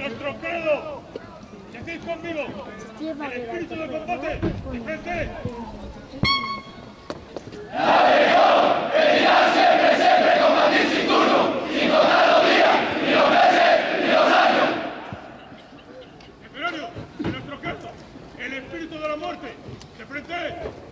nuestro credo. Decid conmigo, el espíritu de combate, de frente. La legión pedirá siempre, siempre combatir sin turno, sin contar los días, ni los meses, ni los años. Temerario, de nuestro caso, el espíritu de la muerte, de frente.